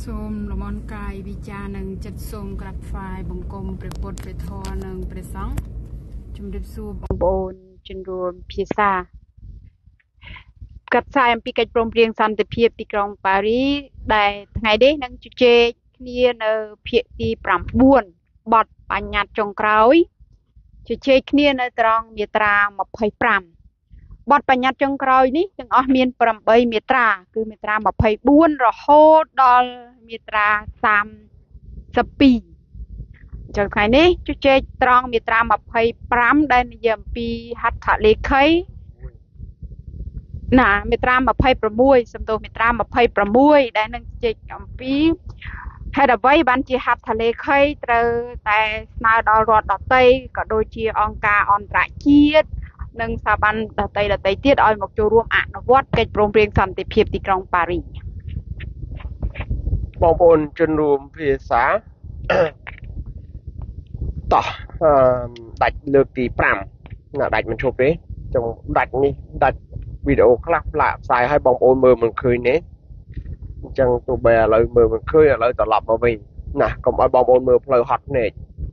សូមលំអរកាយវិចារនិងចិត្តសូមក្រាបថ្វាយបង្គំព្រះពុទ្ធព្រះធម៌និងព្រះសង្ឃជំរាបសួរបងប្អូនជនរួមភាសាកាត់ផ្សាយអំពីកិច្ចព្រមព្រៀងសន្តិភាពទីក្រុងប៉ារីដែលថ្ងៃនេះនឹងជជែកគ្នានៅភាគទី9បទបញ្ញត្តិចុងក្រោយជជែកគ្នានៅត្រង់មាត្រា25បទបញ្ញត្តិចុងក្រោយនេះទាំងអស់មាន8មាត្រាគឺមាត្រា24រហូតដល់មាត្រា32ចឹងថ្ងៃនេះជជែកត្រង់មាត្រា25ដែលនិយាយអំពីហត្ថលេខីមាត្រា26សំទោសមាត្រា26ដែលនឹងជជែកអំពីហេតុអ្វីបានជាហត្ថលេខីត្រូវតែស្នើដល់រដ្ឋដទៃក៏ដូចជាអង្គការអន្តរជាតិនិងស្ថាប័នដទៃទៀតឲ្យមកចូលរួមអនុវត្តកិច្ចព្រមព្រៀងសន្តិភាពទីក្រុងប៉ារីបងប្អូនជនរួមភាសាតោះដាច់លើកទី5ដាច់មិនឈប់ទេចង់ដាច់នេះដាច់វីដេអូខ្លះផ្លាកផ្សាយឲ្យបងប្អូនមើលមិនឃើញទេអញ្ចឹងទោះបីឥឡូវមើលមិនឃើញឥឡូវត្រឡប់មកវិញណាកុំឲ្យបងប្អូនមើលផ្លូវហត់ភ្នែក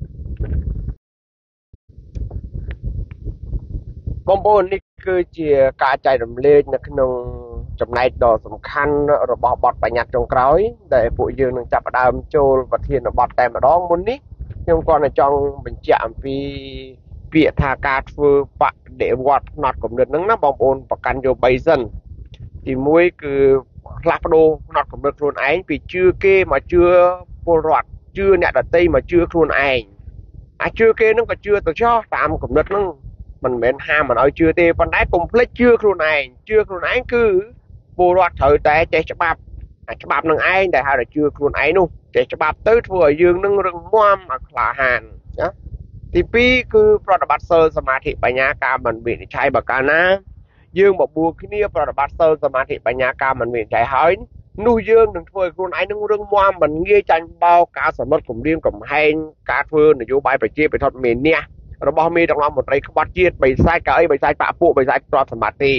បងប្អូននេះគឺជាការចែករំលែកនៅក្នុងចំណែកដ៏សំខាន់របស់បទបញ្ញត្តិចុងក្រោយដែលពួកយើងនឹងចាប់ផ្ដើមចូលប្រធានបទតែម្ដងមុននេះខ្ញុំគាត់ចង់បញ្ជាក់អំពីពាក្យថាការធ្វើបដិវត្តផ្នត់គំនិតហ្នឹងណាបងប្អូនប្រកាន់យក3សិនទី1គឺផ្លាស់ប្ដូរផ្នត់គំនិតខ្លួនឯងពីជឿគេមកជឿពលរដ្ឋជឿអ្នកដទៃមកជឿខ្លួនឯងអាចជឿគេហ្នឹងក៏ជឿទៅចោះតាមគំនិតហ្នឹងមិនមែនហាមមិនឲ្យជឿទេប៉ុន្តែកុំភ្លេចជឿខ្លួនឯងគឺពលរដ្ឋត្រូវតែចេះច្បាប់ច្បាប់នឹងឯងដែលហៅថាជឿខ្លួនឯងនោះចេះច្បាប់ទៅធ្វើឲ្យយើងនឹងរឹងមាំឲ្យក្លាហានណាទី2គឺប្រតិបត្តិសិលសមាធិបញ្ញាការមិនវិនិច្ឆ័យបើកាលណាយើងបបួលគ្នាប្រតិបត្តិសិលសមាធិបញ្ញាការមិនវិនិច្ឆ័យហើយនោះយើងនឹងធ្វើឲ្យខ្លួនឯងនឹងរឹងមាំមិនងាយចាញ់បោកការសមុទ្រគម្រាមកំហែងការធ្វើនយោបាយប្រជាពិធដ្ឋមានះរបស់មេដឹកនាំមន្ត្រីក្បត់ជាតិបិសាចកៅអីបិសាចបកពួកបិសាចទ្រព្យសម្បត្តិទេ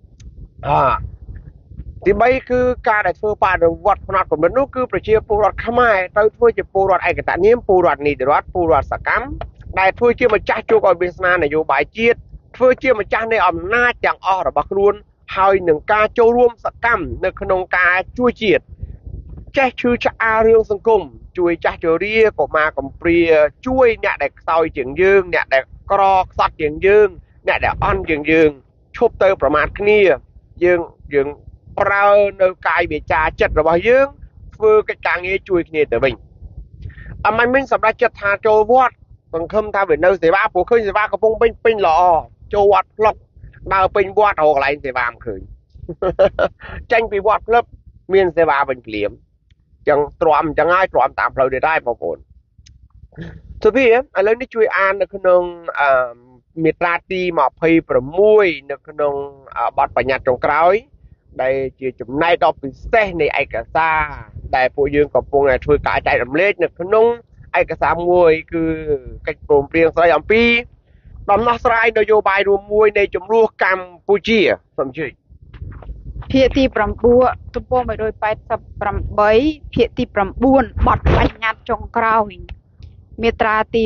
ទី3គឺការដែលធ្វើបដិវត្តផ្នត់គំនិតនោះគឺប្រជាពលរដ្ឋខ្មែរត្រូវធ្វើជាពលរដ្ឋឯកតនាមពលរដ្ឋនីតិរដ្ឋពលរដ្ឋសកម្មដែលធ្វើជាម្ចាស់ជោគឲ្យវាសនានយោបាយជាតិធ្វើជាម្ចាស់នៃអំណាចទាំងអស់របស់ខ្លួនហើយនឹងការចូលរួមសកម្មនៅក្នុងការជួយជាតិចេះឈឺឆ្អាលរឿងសង្គមជួយចាស់ជរាកុមារកំព្រាជួយអ្នកដែលខ្សោយជាងយើងអ្នកដែលក្រខ្សត់ជាងយើងអ្នកដែលអន់ជាងយើងឈប់ទៅប្រមាថគ្នាយើងប្រើនៅកាយវាចាចិត្តរបស់យើងធ្វើកិច្ចការងារជួយគ្នាទៅវិញអមមិញសម្រាប់ចិត្តថាចូលវត្តសង្ឃឹមថាវានៅសេវាព្រោះឃើញសេវាកំពុងពេញល្អចូលវត្តផ្លុកដើរពេញវត្តរកកន្លែងសេវាមិនឃើញចាញ់ពីវត្តផ្លឹបមានសេវាវិញភ្លាមចឹងទ្រាំចឹងហើយទ្រាំតាមផ្លូវនេះដែរបងប្អូនសុភីឥឡូវនេះជួយអាននៅក្នុងមាត្រាទី26នៅក្នុងបទបញ្ញត្តិចុងក្រោយដែលជាចំណែកដ៏ពិសេសនៃឯកសារដែលពួកយើងកំពុងតែធ្វើការចែករំលែកនៅក្នុងឯកសារមួយគឺកិច្ចព្រមព្រៀងស្ដីអំពីដំណោះស្រាយនយោបាយរួមមួយនៃចំនួនកម្ពុជាសូមជឿភាគទី9ទំព័រ188ភាគទី9បទបញ្ញត្តិចុងក្រោយមាត្រាទី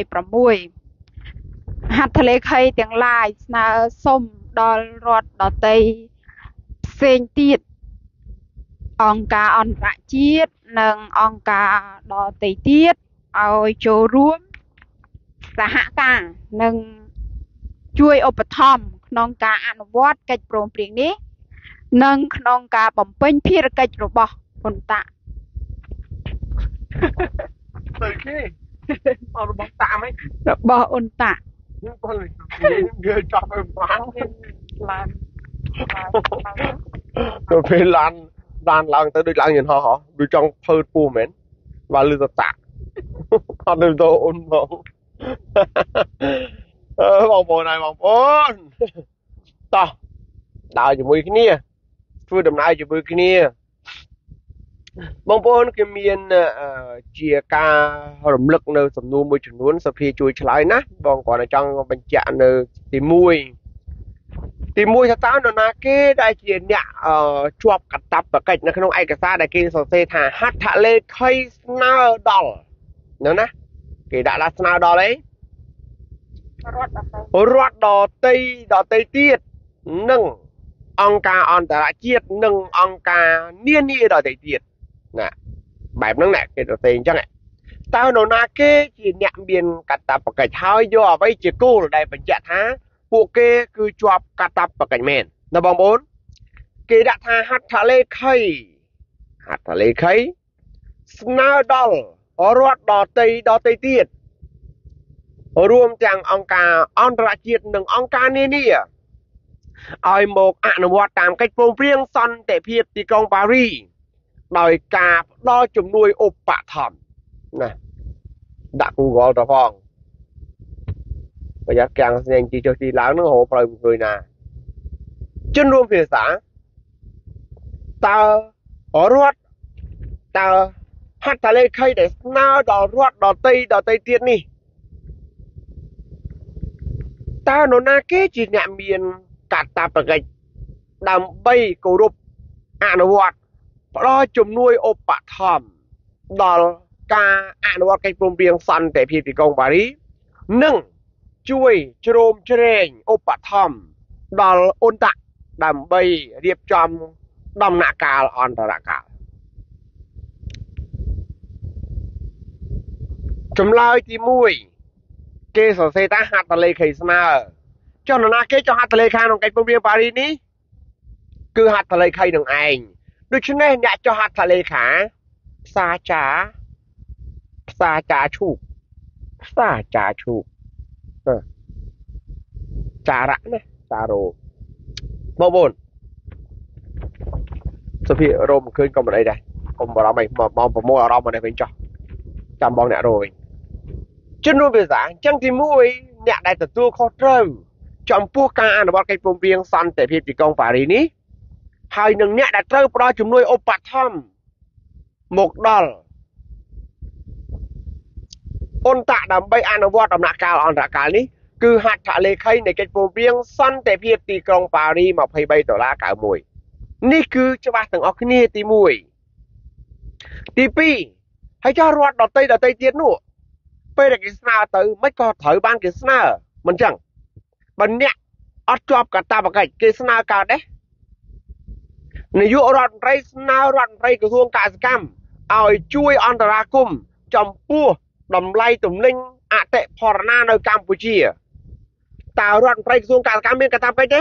26ហត្ថលេខីទាំងឡាយស្នើសុំដល់រដ្ឋដទៃផ្សេងទៀតអង្គការអន្តរជាតិនិងអង្គការដទៃទៀតឲ្យចូលរួមសហការនិងជួយឧបត្ថម្ភក្នុងការអនុវត្តកិច្ចព្រមព្រៀងនេះនិងក្នុងការបំពេញភារកិច្ចរបស់អ៊ុនតាទៅគេរបស់តាមហ្នឹងរបស់អ៊ុនតាបងនិយាយចាប់ឲ្យបានឡើងទៅពេលឡានឡើងទៅដូចឡើងយន្តហោះដូចចង់ភើតពស់មែនបាទលឺទៅតាក់អត់ទៅអ៊ុនបងបងប្អូនហើយបងប្អូនតោះដើរជាមួយគ្នាធ្វើដំណើរជាមួយគ្នាបងប្អូនគេមានជាការរំលឹកនៅសំណួរមួយចំនួនសុភាជួយឆ្លើយណាបងគាត់ចង់បញ្ជាក់នៅទី1 thì mùi thật tao nó cái đại diện nhạ chuộc cắt tập và cách nó không ai cả xa đại kia sổ xe thả hát thả lê khay snao đỏ nữa nè cái đã là snao đỏ đấy rót đỏ tây tiết nâng ông ca on ta chiết nâng ông ca niên ni đỏ tây tiết nè bài nâng nè cái đỏ tây chắc này tao nó cái chỉ nhạm biên cắt tập và cách tháo vô ở đây chỉ cô ở đây phải chạy thá bộ kê cứ chọp cắt tập và cách mền nó bằng 4 cái đã tha hát thả lê khay snao đỏ rót đỏ tây tiếtรวมទាំងអង្គការអន្តរជាតិនិងអង្គការនានាឲ្យមកអនុវត្តតាមកិច្ចព្រមព្រៀងសន្តិភាពទីក្រុងប៉ារីដោយការផ្ដល់ជំនួយឧបត្ថម្ភណាដាក់ Google ទៅផងប្រយ័ត្នកាំងស្ញែងទីចុះទីឡើងនឹងហៅប្រើឃើញណាជនរួមភាសាតើរដ្ឋតើហត្ថលេខីដែលស្នើដល់រដ្ឋដទៃទៀតនេះតើនរណាគេជាអ្នកមានកាតព្វកិច្ចដើម្បីគោរពអនុវត្តផ្ដល់ជំនួយឧបត្ថម្ភដល់ការអនុវត្តកិច្ចព្រមព្រៀងសន្តិភាពទីក្រុងប៉ារីនិងជួយជ្រោមជ្រែងឧបត្ថម្ភដល់អ៊ុនតាក់ដើម្បីរៀបចំដំណាក់កាលអន្តរកាលចម្លើយទី1គេសរសេរថាហត្ថលេខីស្នើចុះនរណាគេចុះហត្ថលេខាក្នុងកិច្ចព្រមព្រៀងប៉ារីនេះគឺហត្ថលេខីនឹងឯងដូច្នេះអ្នកចុះហត្ថលេខាផ្សារចាឈូកចារៈណាសារោបងប្អូនសុភីរោមឃើញក៏មិនអីដែរកុំបារម្ភអីមកប្រមូលអារម្មណ៍មកនេះវិញចុះចាំបងអ្នករោវិញជនរួមភាសាអញ្ចឹងទី1អ្នកដែលទទួលខុសត្រូវចំពោះការអនុវត្តកិច្ចព្រមព្រៀងសន្តិភាពទីក្រុងប៉ារីនេះហើយនឹងអ្នកដែលត្រូវផ្ដល់ជំនួយឧបត្ថម្ភមកដល់អ៊ុនតាក់ដើម្បីអនុវត្តដំណាក់កាលអន្តរកាលនេះគឺហត្ថលេខីនៃកិច្ចព្រមព្រៀងសន្តិភាពទីក្រុងប៉ារី$23.91នេះគឺច្បាស់ទាំងអស់គ្នាទី1ទី2ហើយចុះរដ្ឋដទៃទៀតនោះពេលដែលគេស្នើទៅមិនក៏ត្រូវបានគេស្នើមិនចឹងបើអ្នកអត់ជាប់កាតព្វកិច្ចគេស្នើកើតទេនាយករដ្ឋមន្ត្រីស្នើរដ្ឋមន្ត្រីក្រសួងកសិកម្មឲ្យជួយអន្តរាគមន៍ចំពោះតម្លៃទំនិញអតិផរណានៅកម្ពុជាតើរដ្ឋមន្ត្រីក្រសួងកសិកម្មមានកាតព្វកិច្ចទេ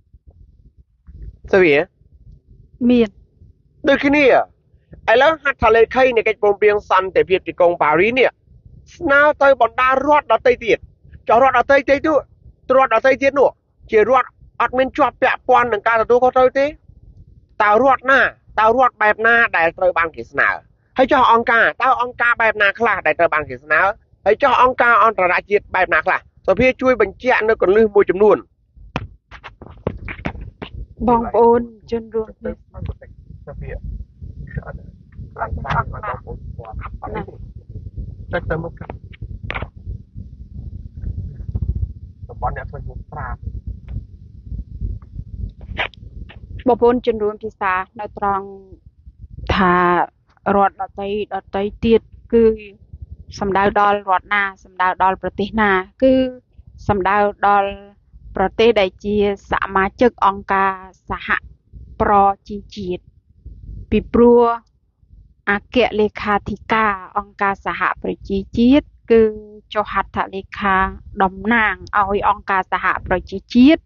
សុភាមានដូចគ្នាឥឡូវហត្ថលេខីនៃកិច្ចព្រមព្រៀងសន្តិភាពទីក្រុងប៉ារីនេះស្នើទៅបណ្ដារដ្ឋដទៃទៀតចុះរដ្ឋដទៃទៀតនោះជារដ្ឋអត់មានជាប់ពាក់ព័ន្ធនឹងការទទួលខុសត្រូវទេតើរដ្ឋបែបណាដែលត្រូវបានគេស្នើហើយចុះអង្គការបែបណាខ្លះដែលត្រូវបានគេស្នើហើយចុះអង្គការអន្តរជាតិបែបណាខ្លះសុភាជួយបញ្ជាក់នៅកន្លឹះមួយចំនួនបងប្អូនជនរួមភាសាសុភាឡើងតាមបងប្អូនទៅមកបងអ្នកធ្វើមុខប្រាបងប្អូនជនរួមភាសានៅត្រង់ថារដ្ឋដទៃទៀតគឺសំដៅដល់រដ្ឋណាសំដៅដល់ប្រទេសណាគឺសំដៅដល់ប្រទេសដែលជាសមាជិកអង្គការសហប្រជាជាតិពីព្រោះអគ្គលេខាធិការអង្គការសហប្រជាជាតិគឺចុះហត្ថលេខាតំណាងឲ្យអង្គការសហប្រជាជាតិ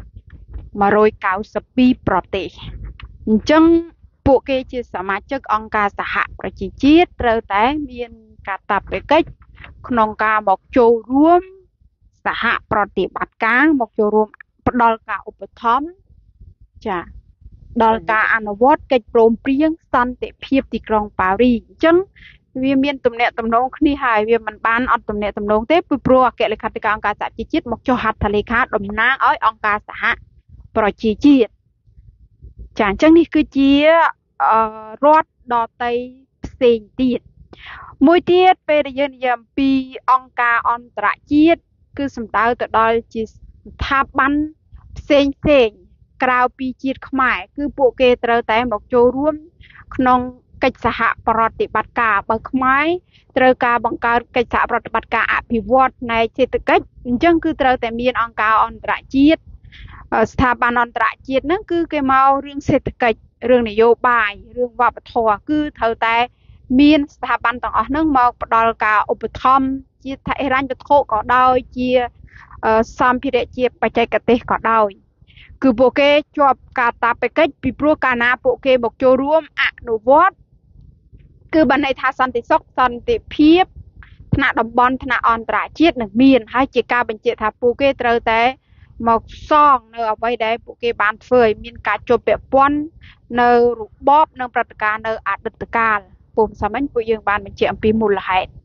192ប្រទេសអញ្ចឹងពួកគេជាសមាជិកអង្គការសហប្រជាជាតិត្រូវតែមានកាតព្វកិច្ចក្នុងការមកចូលរួមសហប្រតិបត្តិការមកចូលរួមផ្ដល់ការឧបត្ថម្ភចាដល់ការអនុវត្តកិច្ចព្រមព្រៀងសន្តិភាពទីក្រុងប៉ារីអញ្ចឹងវាមានទំនាក់ទំនងគ្នាហើយវាមិនបានអត់ទំនាក់ទំនងទេពីព្រោះអគ្គលេខាធិការអង្គការសហប្រជាជាតិមកចុះហត្ថលេខាតំណាងឲ្យអង្គការសហប្រជាជាតិចាអញ្ចឹងនេះគឺជារដ្ឋដទៃផ្សេងទៀតមួយទៀតពេលដែលយើងនិយាយអំពីអង្គការអន្តរជាតិគឺសំដៅទៅដល់ជាស្ថាប័នផ្ផ្សេងក្រៅពីជាតិខ្មែរគឺពួកគេត្រូវតែមកចូលរួមក្នុងកិច្ចសហប្រតិបត្តិការបើខ្មែរត្រូវការបង្កើតកិច្ចសហប្រតិបត្តិការអភិវឌ្ឍផ្នែកសេដ្ឋកិច្ចអញ្ចឹងគឺត្រូវតែមានអង្គការអន្តរជាតិស្ថាប័នអន្តរជាតិហ្នឹងគឺគេមករឿងសេដ្ឋកិច្ចរឿងនយោបាយរឿងវប្បធម៌គឺត្រូវតែមានស្ថាប័នទាំងអស់ហ្នឹងមកផ្ដល់ការឧបត្ថម្ភជាថហិរញ្ញវត្ថុក៏ដោយជាសម្ភារៈជាបច្ចេកទេសក៏ដោយគឺពួកគេជាប់កាតព្វកិច្ចពីព្រោះកាលណាពួកគេមកចូលរួមអនុវត្តគឺបានន័យថាសន្តិសុខសន្តិភាពថ្នាក់តំបន់ថ្នាក់អន្តរជាតិនឹងមានហើយជាការបញ្ជាក់ថាពួកគេត្រូវតែមកសងនៅអ្វីដែលពួកគេបានធ្វើឲ្យមានការជាប់ពាក់ព័ន្ធនៅរបបនិងព្រឹត្តិការណ៍នៅអតីតកាលពុំសាមញ្ញពួកយើងបានបញ្ជាក់អំពីមូលហេតុ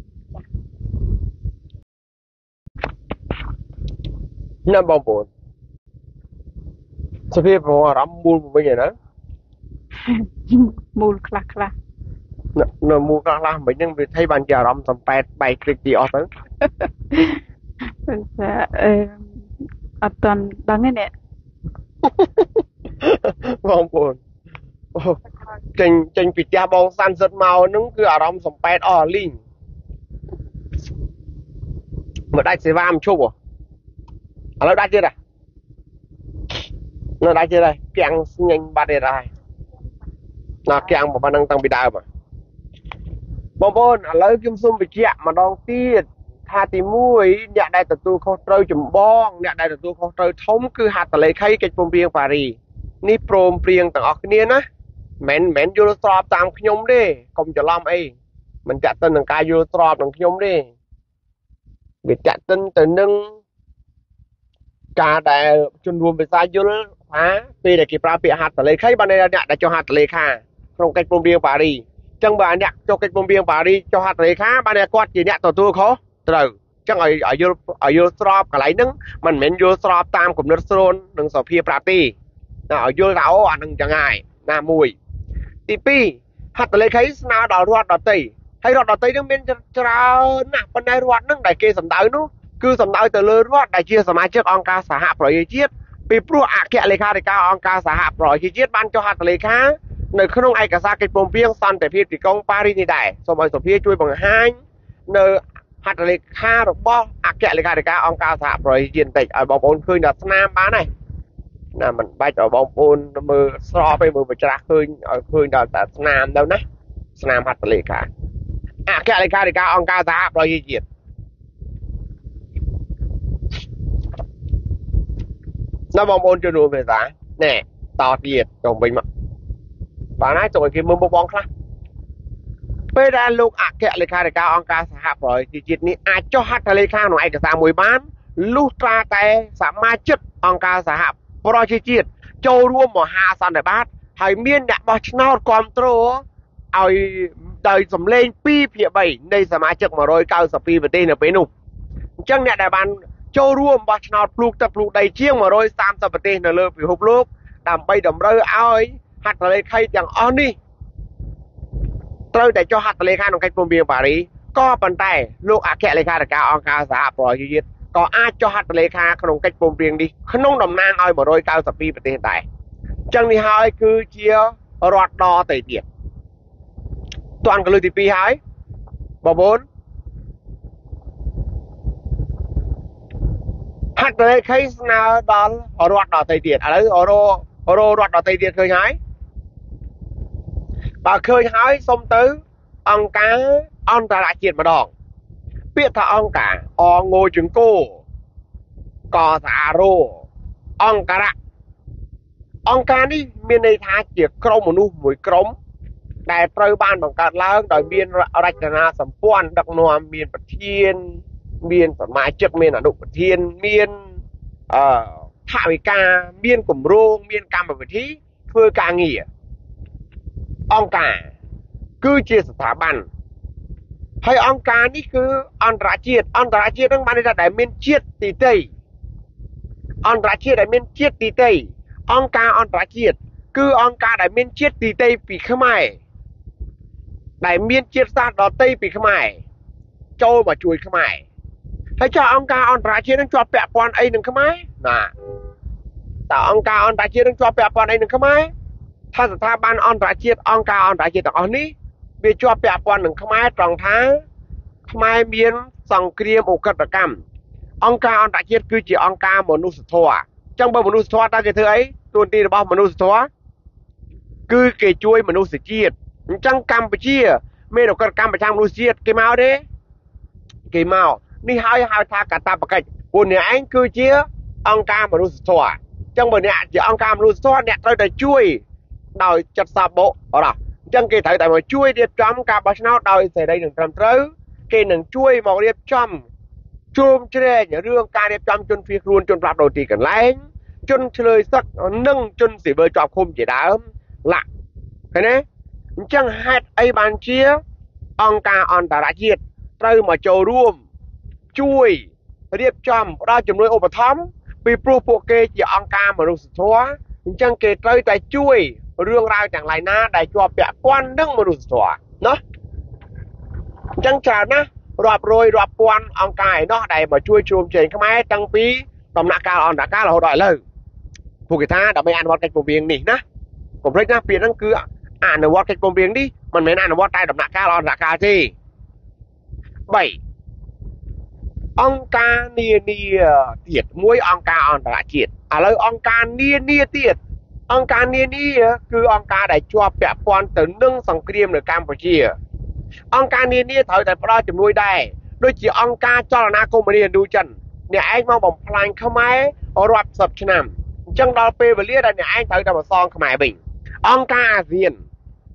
ណាបងប្អូនសភាពអារម្មណ៍មូលវិញឯណាមូលខ្លះនៅមូលខ្លះមិញហ្នឹងវាthấyបានជាអារម្មណ៍សំប៉ែតបែកគ្លិកទីអស់ទៅអត់តាន់ដឹងទេនេះបងប្អូនចេញពីផ្ទះបងសាន់សិតមកហ្នឹងគឺអារម្មណ៍សំប៉ែតអស់លីងមកដាច់សេវាមិនឈប់ឥឡូវដាច់ទៀតនៅដាច់ទៀតហើយគាំងស្ញេញបាត់ទៀតហើយណាគាំងប៉ុណ្ណឹងតាំងពីដើមបងប្អូនឥឡូវខ្ញុំសូមបញ្ជាក់ម្ដងទៀតថាទី1អ្នកដែលទទួលខុសត្រូវចម្បងអ្នកដែលទទួលខុសត្រូវធំគឺហត្ថលេខីកិច្ចព្រមព្រៀងប៉ារីនេះព្រមព្រៀងទាំងអស់គ្នាណាមិនយល់ស្របតាមខ្ញុំទេកុំច្រឡំអីមិនចាក់ទិននឹងការយល់ស្របនឹងខ្ញុំទេវាចាក់ទិនទៅនឹងការដែលជនរួមភាសាយល់ថាពេលដែលគេប្រើពាក្យហត្ថលេខីបានអ្នកដែលចុះហត្ថលេខាក្នុងកិច្ចព្រមព្រៀងប៉ារីអញ្ចឹងបើអ្នកចុះកិច្ចព្រមព្រៀងប៉ារីចុះហត្ថលេខាបានគាត់ជាអ្នកទទួលខុសត្រូវអញ្ចឹងឲ្យយល់ស្របកន្លែងហ្នឹងមិនមែនយល់ស្របតាមគំនិតស្រូននិងសភាប្រាប់ទេណាឲ្យយល់ថាអូអានឹងចឹងហើយណាមួយទី2ហត្ថលេខីស្នើដល់រដ្ឋដទៃហើយរដ្ឋដទៃនឹងមានច្រើនណាស់ប៉ុន្តែរដ្ឋហ្នឹងដែលគេសម្ដៅនោះគឺសម្ដៅទៅលើរដ្ឋដែលជាសមាជិកអង្គការសហប្រជាជាតិពីព្រោះអគ្គលេខាធិការអង្គការសហប្រជាជាតិបានចុះហត្ថលេខានៅក្នុងឯកសារកិច្ចព្រមព្រៀងសន្តិភាពទីក្រុងប៉ារីសនេះដែរសូមឲ្យសភាជួយបង្ហាញនៅហត្ថលេខារបស់អគ្គលេខាធិការអង្គការសហប្រជាជាតិបន្តិចឲ្យបងប្អូនឃើញដល់ស្នាមបានហើយណាមិនបាច់ឲ្យបងប្អូនមើលស្របទេមើលបច្រាស់ឃើញឲ្យឃើញដល់តែស្នាមទៅណាស្នាមហត្ថលេខាអគ្គលេខាធិការអង្គការសហប្រជាជាតិណាបងប្អូនជួយរួមភាសាណែតទៀតទៅវិញមកបានហើយចូលឲ្យគេមើលមុខបងខ្លះពេលដែលលោកអគ្គលេខាធិការអង្គការសហប្រជាជាតិនេះអាចចុះហត្ថលេខាក្នុងឯកសារមួយបានលុះត្រាតែសមាជិកអង្គការសហប្រជាជាតិចូលរួមមហាសន្និបាតហើយមានអ្នកបោះឆ្នោតគ្រប់គ្រងឲ្យដោយសម្លេង2/3នៃសមាជិក192ប្រទេសនៅពេលនោះអញ្ចឹងអ្នកដែលបានចូលរួមបោះឆ្នោតភ្លូកទឹកភ្លូកដីជាង130ប្រទេសនៅលើពិភពលោកដើម្បីតម្រូវឲ្យហត្ថលេខីទាំងអស់នេះត្រូវតែចុះហត្ថលេខាក្នុងកិច្ចព្រមព្រៀងប៉ារីក៏ប៉ុន្តែលោកអគ្គលេខាធិការអង្គការសហប្រជាជាតិក៏អាចចុះហត្ថលេខាក្នុងកិច្ចព្រមព្រៀងនេះក្នុងតំណាងឲ្យ192ប្រទេសដែរអញ្ចឹងនេះហើយគឺជារដ្ឋដទៃទៀតតាន់កលឹះទី2ហើយបងប្អូនហត្ថលេខីស្នើដល់រដ្ឋដទៃទៀតឥឡូវររដ្ឋដទៃទៀតឃើញហើយបើឃើញហើយសុំទៅអង្គការអន្តរជាតិម្ដងពាក្យថាអង្គការអងជង្គោកសារោអង្គការនេះមានន័យថាជាក្រុមមនុស្សមួយក្រុមដែលត្រូវបានបង្កើតឡើងដោយមានរចនាសម្ព័ន្ធដឹកនាំមានប្រធានមានសមាជិកមានអនុប្រធានមានថវិកាមានគម្រោងមានកម្មវិធីធ្វើការងារអង្គការគឺជាស្ថាប័នហើយអង្គការនេះគឺអន្តរជាតិហ្នឹងបានន័យថាដែលមានជាតិទីតីអន្តរជាតិដែលមានជាតិទីតីអង្គការអន្តរជាតិគឺអង្គការដែលមានជាតិទីតីពីខ្មែរដែលមានជាតិសាសន៍ដតីពីខ្មែរចូលមកជួយខ្មែរហើយចុះអង្គការអន្តរជាតិនឹងជាប់ពាក់ព័ន្ធអីនឹងខ្មែរណាតើអង្គការអន្តរជាតិនឹងជាប់ពាក់ព័ន្ធអីនឹងខ្មែរថាស្ថាប័នអន្តរជាតិអង្គការអន្តរជាតិទាំងអស់នេះវាជាប់ពាក់ព័ន្ធនឹងខ្មែរត្រង់ថាខ្មែរមានសង្គ្រាមឧក្រិដ្ឋកម្មអង្គការអន្តរជាតិគឺជាអង្គការមនុស្សធម៌អញ្ចឹងបើមនុស្សធម៌តើគេធ្វើអីទួនាទីរបស់មនុស្សធម៌គឺគេជួយមនុស្សជាតិអញ្ចឹងកម្ពុជាមានឧក្រិដ្ឋកម្មប្រចាំមនុស្សជាតិគេមកទេគេមកនេះហើយហៅថាកាតព្វកិច្ចពួកអ្នកឯងគឺជាអង្គការមនុស្សធម៌អញ្ចឹងបើអ្នកជាអង្គការមនុស្សធម៌អ្នកត្រូវតែជួយដោយចិត្តសាបកអរអញ្ចឹងគេត្រូវតែមកជួយរៀបចំការបោះឆ្នោតដោយសេរីនិងត្រឹមត្រូវគេនឹងជួយមករៀបចំជុំជ្រែករឿងការរៀបចំជនភៀសខ្លួនជនផ្លាស់ប្ដូរទីកន្លែងជនឆ្លើយសឹកនិងជនស៊ីវិលជាប់ឃុំជាដើមឡាក់ឃើញទេអញ្ចឹងហេតុអីបានជាអង្គការអន្តរជាតិត្រូវមកចូលរួមជួយរៀបចំផ្ដល់ជំនួយឧបត្ថម្ភពីព្រោះពួកគេជាអង្គការមនុស្សធម៌អញ្ចឹងគេត្រូវតែជួយរឿងរ៉ាវទាំងឡាយណាដែលជាប់ពាក់ព័ន្ធនឹងមនុស្សធម៌ណាអញ្ចឹងច្រើនណាស់រាប់រយរាប់ពាន់អង្គការឯណោះដែលមកជួយជ្រោមជ្រែងខ្មែរតាំងពីដំណាក់កាលអន្តរកាលរហូតដល់ឥឡូវពួកគេថាដើម្បីអនុវត្តកិច្ចព្រមព្រៀងនេះណាកុំភ្លេចណាពាក្យហ្នឹងគឺអនុវត្តកិច្ចព្រមព្រៀងនេះមិនមែនអនុវត្តតែដំណាក់កាលអន្តរកាលទេ3អង្គការនានាទៀតមួយអង្គការអន្តរជាតិឥឡូវអង្គការនានាទៀតអង្គការនានាគឺអង្គការដែលជាប់ពាក់ព័ន្ធទៅនឹងសង្គ្រាមនៅកម្ពុជាអង្គការនានាត្រូវតែផ្ដល់ជំនួយដែរដូចជាអង្គការចលនាកុម្មុយនីសឥណ្ឌូចិនអ្នកឯងមកបំផ្លាញខ្មែររាប់សិបឆ្នាំអញ្ចឹងដល់ពេលវេលាដែលអ្នកឯងត្រូវតែមកសងខ្មែរវិញអង្គការអាស៊ាន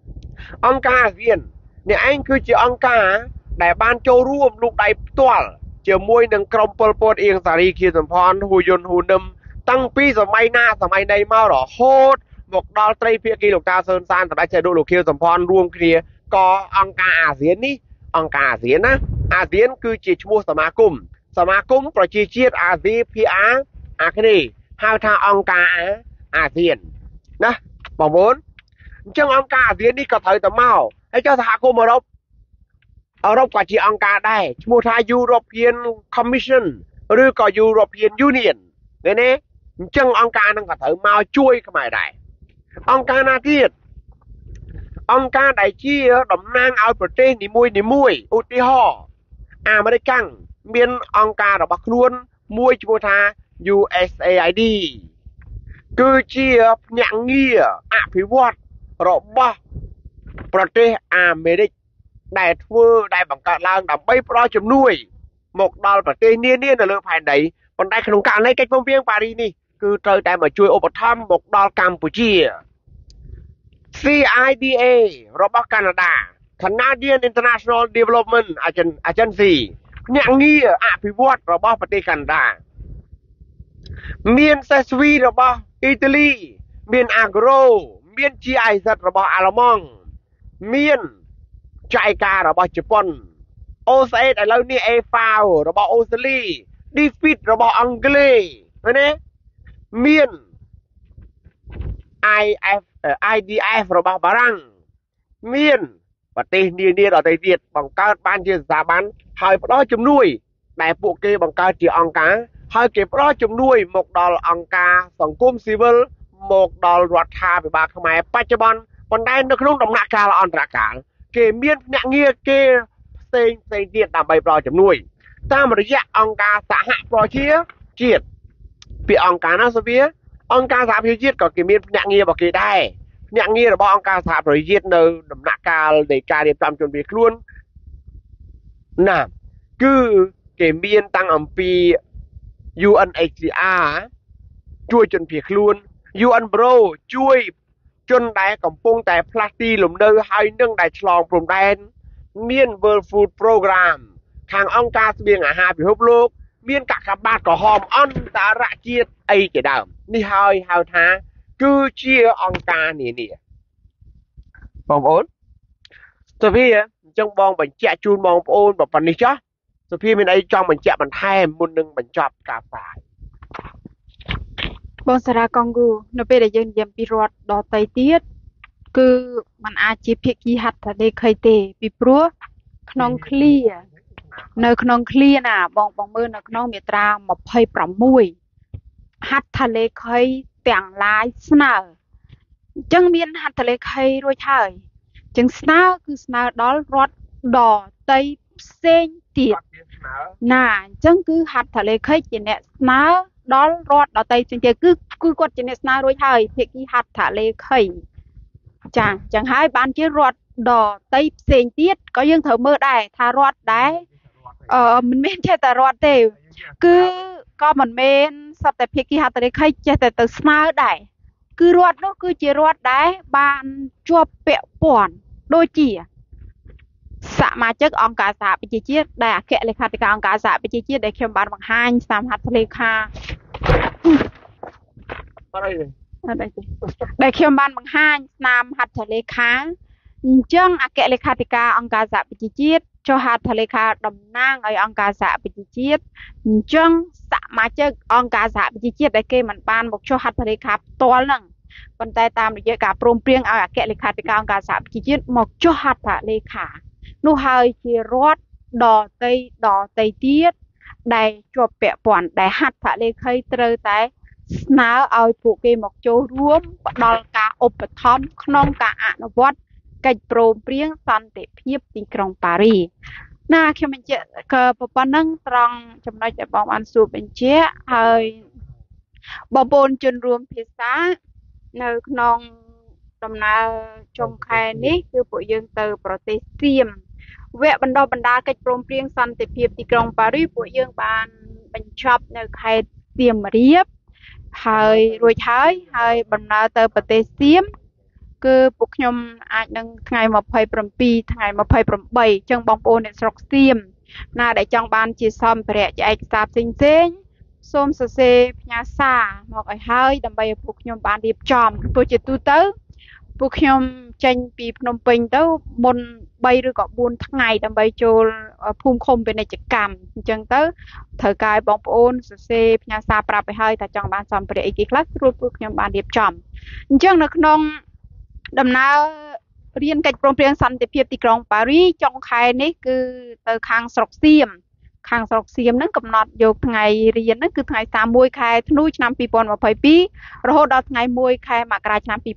អ្នកឯងគឺជាអង្គការដែលបានចូលរួមលូកដៃផ្ទាល់ជាមួយនឹងក្រុមពលពតអៀងសារីខៀវសំផនហ៊ូយុនហ៊ូនឹមតាំងពីសម័យណាសម័យណីមករហូតមកដល់ត្រីភាគីលោកតាសឿនសានសម្ដេចសីហនុលោកខៀវសំផនរួមគ្នាក៏អង្គការអាស៊ាននេះអង្គការអាស៊ានណាអាស៊ានគឺជាឈ្មោះសមាគមប្រជាជាតិអាស៊ីភាគអាគ្នេយ៍ហៅថាអង្គការអាស៊ានណាបងប្អូនអញ្ចឹងអង្គការអាស៊ាននេះក៏ត្រូវតែមកហើយចុះសហគមន៍អឺរ៉ុបក៏ជាអង្គការដែរឈ្មោះថា European Commission ឬក៏ European Union ឃើញទេអញ្ចឹងអង្គការហ្នឹងក៏ត្រូវមកជួយខ្មែរដែរអង្គការណាទៀតអង្គការដែលជាតំណាងឲ្យប្រទេសនីមួយឧទាហរណ៍អាមេរិកមានអង្គការរបស់ខ្លួនមួយឈ្មោះថា USAID គឺជាភ្នាក់ងារអភិវឌ្ឍរបស់ប្រទេសអាមេរិកដែលបង្កើតឡើងដើម្បីផ្ដល់ជំនួយមកដល់ប្រទេសនានានៅលើផែនដីប៉ុន្តែក្នុងករណីកិច្ចព្រមព្រៀងប៉ារីសនេះគឺត្រូវតែមកជួយឧបត្ថម្ភមកដល់កម្ពុជា CIDA របស់កាណាដា Canadian International Development Agency ភ្នាក់ងារអភិវឌ្ឍរបស់ប្រទេសកាណាដាមាន CESV របស់អ៊ីតាលីមាន Agro មាន GIZ របស់អាល្លឺម៉ង់មានចៃការរបស់ជប៉ុន OSAID ឥឡូវនេះ AFAO របស់អូស្ត្រាលី DFID របស់អង់គ្លេសឃើញទេមាន IDF របស់បារាំងមានប្រទេសនានាដទៃទៀតបង្កើតបានជាស្ថាប័នហើយផ្ដល់ជំនួយដែលពួកគេបង្កើតជាអង្គការហើយគេផ្ដល់ជំនួយមកដល់អង្គការសង្គមស៊ីវិលមកដល់រដ្ឋាភិបាលខ្មែរបច្ចុប្បន្នប៉ុន្តែនៅក្នុងដំណាក់កាលអន្តរកាលគេមានភ្នាក់ងារគេផ្សេងទៀតដើម្បីផ្ដល់ជំនួយតាមរយៈអង្គការសហប្រជាជាតិពីអង្គការណាសូវៀអង្គការសហប្រជាជាតិក៏គេមានភ្នាក់ងាររបស់គេដែរភ្នាក់ងាររបស់អង្គការសហប្រជាជាតិនៅដំណាក់កាលនៃការរៀបចំជនភៀសខ្លួនណាគឺគេមានតាំងអំពី UNHCR ជួយជនភៀសខ្លួន UNPRO ជួយជនដែលកំពុងតែផ្លាស់ទីលំនៅហើយនឹងដែលឆ្លងព្រំដែនមាន World Food Program ខាងអង្គការស្បៀងអាហារពិភពលោកមានកាកបាទក្រហមអន្តរជាតិអីជាដើមនេះហើយហៅថាគឺជាអង្គការនានាបងប្អូនសូវីអញ្ចឹងបងបញ្ជាក់ជូនបងប្អូនប៉ុណ្ណេះចុះសូវីមានអីចង់បញ្ជាក់បន្ថែមមុននឹងបញ្ចប់ការផ្សាយបងសារ៉ាកុងហ្គូនៅពេលដែលយើងនិយាយពីរដ្ឋដទៃទៀតគឺมันអាចជាភាគីហត្ថលេខីទេពីព្រោះក្នុងឃ្លានៅក្នុងឃ្លាណាបងមើលនៅក្នុងមាត្រា26ហត្ថលេខីទាំងឡាយស្នើអញ្ចឹងមានហត្ថលេខីរួចហើយអញ្ចឹងស្នើគឺស្នើដល់រដ្ឋដទៃផ្សេងទៀតណាអញ្ចឹងគឺហត្ថលេខីជាអ្នកស្នើដល់រដ្ឋដទៃផ្សេងទៀតគឺគាត់ជាអ្នកស្នើរួចហើយភាគីហត្ថលេខីចាអញ្ចឹងហើយបានជារដ្ឋដទៃផ្សេងទៀតក៏យើងត្រូវមើលដែរថារដ្ឋដែរមិនមែនចេះតែរដ្ឋទេគឺក៏មិនមែនសត្វតែភាគីហត្ថលេខីចេះតែទៅស្នើដែរគឺរដ្ឋនោះគឺជារដ្ឋដែរបានជាប់ពាក់ព័ន្ធដូចជាសមាជិកអង្គការសហប្រជាជាតិដែលអគ្គលេខាធិការអង្គការសហប្រជាជាតិដែលខ្ញុំបានបង្ហាញតាមហត្ថលេខាដែលខ្ញុំបានបង្ហាញតាមហត្ថលេខាអញ្ចឹងអគ្គលេខាធិការអង្គការសហប្រជាជាតិចុះហត្ថលេខាតំណាងឲ្យអង្គការសហប្រជាជាតិអញ្ចឹងសមាជិកអង្គការសហប្រជាជាតិដែលគេមិនបានមកចុះហត្ថលេខាផ្ទាល់ហ្នឹងប៉ុន្តែតាមរយៈការព្រមព្រៀងឲ្យអគ្គលេខាធិការអង្គការសហប្រជាជាតិមកចុះហត្ថលេខានោះហើយជារដ្ឋដទៃទៀតដែលជាប់ពាក់ព័ន្ធដែលហត្ថលេខីត្រូវតែស្នើឲ្យពួកគេមកចូលរួមផ្ដល់ការឧបត្ថម្ភក្នុងការអនុវត្តកិច្ចព្រមព្រៀងសន្តិភាពទីក្រុងប៉ារីណាខ្ញុំបញ្ជាក់ក៏ប៉ុណ្ណឹងត្រង់ចំណុចដែលបងបានសួរបញ្ជាក់ហើយបងប្អូនជនរួមភាសានៅក្នុងដំណើរចុងខែនេះគឺពួកយើងទៅប្រទេសសៀមវគ្គបណ្ដុះបណ្ដាលកិច្ចព្រមព្រៀងសន្តិភាពទីក្រុងប៉ារីពួកយើងបានបញ្ចប់នៅខេត្តសៀមរាបហើយរួចហើយដំណើរទៅប្រទេសសៀមគឺពួកខ្ញុំអាចនឹងថ្ងៃ27ថ្ងៃ28អញ្ចឹងបងប្អូនអ្នកស្រុកសៀមណាដែលចង់បានជាសម្ភារៈជាឯកសារផ្សេងសូមសរសេរផ្ញើសារមកឲ្យហើយដើម្បីឲ្យពួកខ្ញុំបានរៀបចំព្រោះជាទូទៅពួកខ្ញុំចេញពីភ្នំពេញទៅមុន3ឬក៏4ថ្ងៃដើម្បីចូលភូមិឃុំពាណិជ្ជកម្មអញ្ចឹងទៅត្រូវការឲ្យបងប្អូនសរសេរផ្ញើសារប្រាប់ឲ្យហើយថាចង់បានសម្ភារៈអីគេខ្លះស្រួលពួកខ្ញុំបានរៀបចំអញ្ចឹងនៅក្នុងដំណើររៀនកិច្ចព្រមព្រៀងសន្តិភាពទីក្រុងប៉ារីចុងខែនេះគឺទៅខាងស្រុកសៀមហ្នឹងកំណត់យកថ្ងៃរៀនហ្នឹងគឺថ្ងៃ31ខែធ្នូឆ្នាំ2022រហូតដល់ថ្ងៃ1ខែមករាឆ្នាំ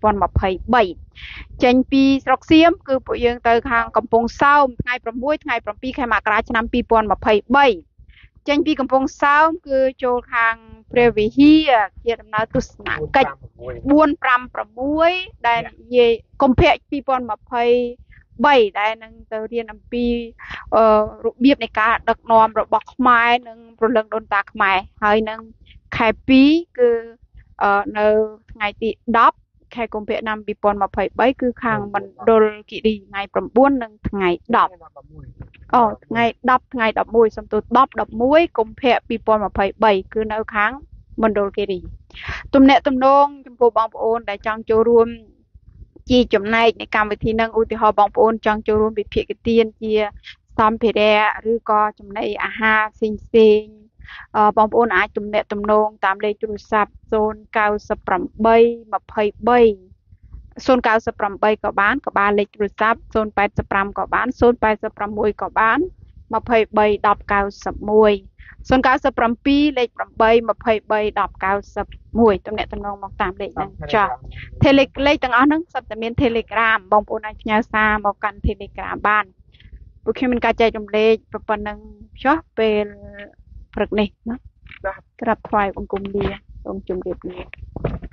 2023ចេញពីស្រុកសៀមគឺពួកយើងទៅខាងកំពង់សោមថ្ងៃ6ថ្ងៃ7ខែមករាឆ្នាំ2023ចេញពីកំពង់សោមគឺចូលខាងព្រះវិហារជាដំណើរទស្សនកិច្ច456ដែលនិយាយកុម្ភៈ2023ដែលនឹងទៅរៀនអំពីរបៀបនៃការដឹកនាំរបស់ខ្មែរនិងព្រលឹងដូនតាខ្មែរហើយនឹងខែ2គឺនៅថ្ងៃទី10ខែកុម្ភៈឆ្នាំ2023គឺខាងមណ្ឌលគិរីថ្ងៃ9និងថ្ងៃ10ថ្ងៃ10ថ្ងៃ11សំទោស10 11កុម្ភៈ2023គឺនៅខាងមណ្ឌលគិរីទំនាក់ទំនងចំពោះបងប្អូនដែលចង់ចូលរួមជាចំណែកនៃកម្មវិធីនឹងឧទាហរណ៍បងប្អូនចង់ចូលរួមវិភាគទានជាសម្ភារៈឬក៏ចំណីអាហារផ្សេងបងប្អូនអាចទំនាក់ទំនងតាមលេខទូរស័ព្ទ098 23 098ក៏បានលេខទូរស័ព្ទ085ក៏បាន086ក៏បាន23 1091 097លេខ8 23 1091ទំនាក់ទំនងមកតាមលេខហ្នឹងចា៎លេខទាំងអស់ហ្នឹងសុទ្ធតែមាន Telegram បងប្អូនអាចផ្ញើសារមកកាន់ Telegram បានពួកខ្ញុំមានការចែករំលែកប៉ុណ្ណឹងចុះពេលព្រឹកនេះណាក្រាបថ្វាយបង្គំលាសូមជម្រាបលា